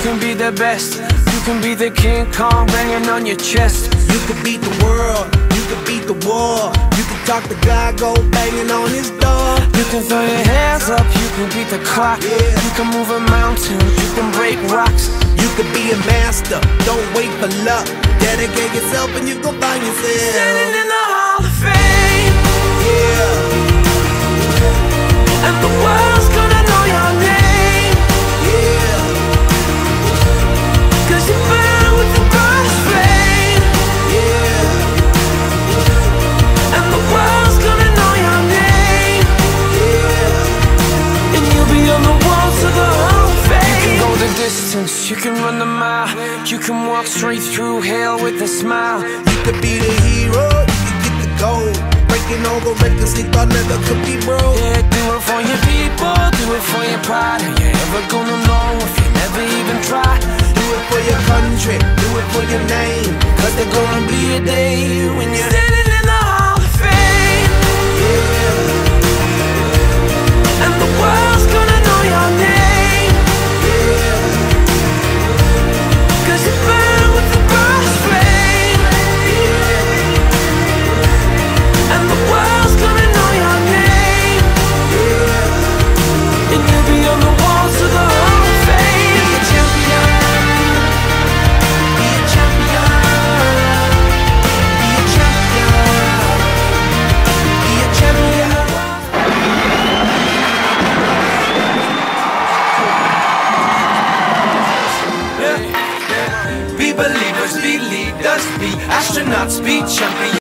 can be the best. You can be the King Kong banging on your chest. You can beat the world, you can beat the war. You can talk to God, go banging on his door. You can throw your hands up, you can beat the clock. Yeah. You can move a mountain, you can break rocks. You can be a master, don't wait for luck. Dedicate yourself and you go find yourself. Standing in the Hall of Fame. Yeah. And the world's gonna know your name. Yeah. 'Cause you burn with the brightest flame. Yeah. And the world's gonna know your name. Yeah. And you'll be on the walls of the Hall of Fame. You can go the distance, you can run the mile. You can walk straight through hell with a smile. You could be the hero, you can get the gold. Breaking all the records they thought never could be broke. Yeah, do it for your people, do it for your pride. Are you ever gonna know if you never even try? Do it for your country, do it for your name. 'Cause there's gonna be a day when you're Standing in the Hall of Fame. yeah. And the world's gonna know your name. Yeah. 'Cause you burn with the brightest flame. And the world's gonna know your name. And you'll be on the walls of the Hall of Fame. Be a champion. Be a champion. Be a champion. Be a champion. Be believers, be leaders, be astronauts, be champions.